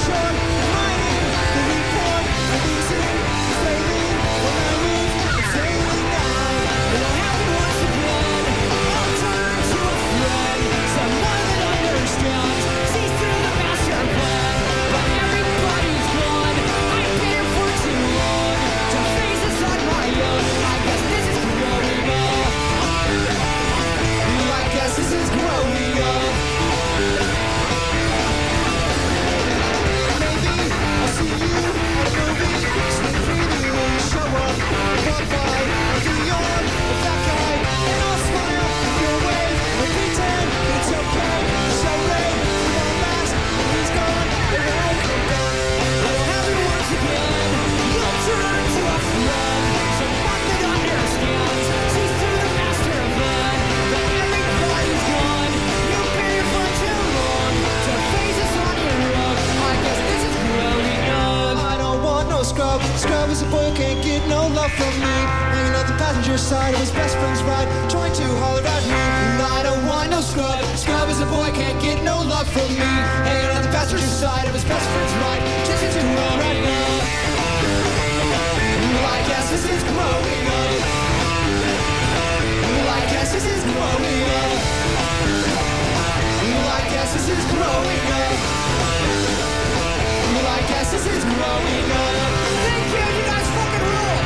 Scrub is a boy who can't get no love from me. Hanging out the passenger side of his best friend's ride, trying to holler at me. And I don't want no scrub. Scrub is a boy who can't get no love from me. Hanging out the passenger side of his best friend's ride, just to run right now. Well, I guess this is growing up. Well, I guess this is growing up. Well, I guess this is growing up. Well, I guess this is growing up. Thank you, you guys fucking rule!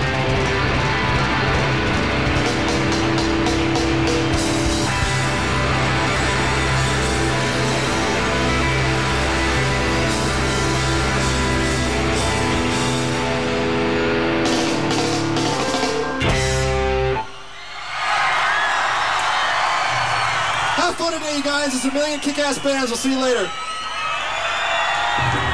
Have fun today, you guys. It's a million kick-ass bands. We'll see you later.